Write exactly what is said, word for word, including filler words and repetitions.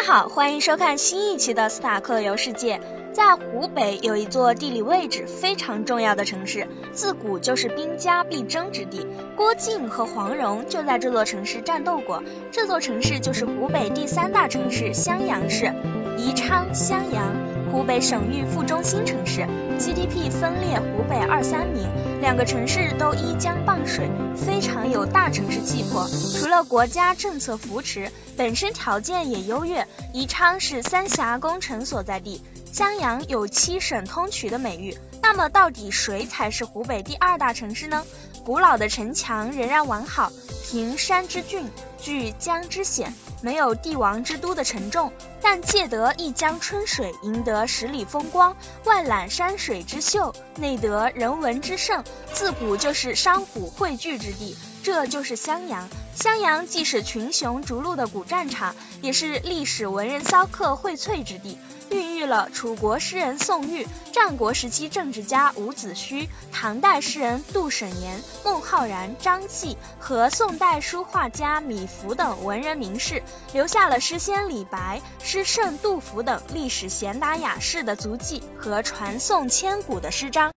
好，欢迎收看新一期的斯塔克游世界。在湖北有一座地理位置非常重要的城市，自古就是兵家必争之地。郭靖和黄蓉就在这座城市战斗过。这座城市就是湖北第三大城市襄阳市。宜昌、襄阳，湖北省域副中心城市 ，G D P 分列湖北二三名，两个城市都依江傍水，非常有大城市气魄。除了国家政策扶持，本身条件也优越。宜昌是三峡工程所在地。襄阳有七省通衢的美誉，那么到底谁才是湖北第二大城市呢？古老的城墙仍然完好，凭山之峻，据江之险，没有帝王之都的沉重，但借得一江春水，赢得十里风光，外揽山水之秀，内得人文之盛，自古就是商贾汇聚之地。这就是襄阳。襄阳既是群雄逐鹿的古战场，也是历史文人骚客荟萃之地，孕育了楚国诗人宋玉、战国时期政治家伍子胥、唐代诗人杜审言、孟浩然、张继和宋代书画家米芾等文人名士，留下了诗仙李白、诗圣杜甫等历史贤达雅士的足迹和传颂千古的诗章。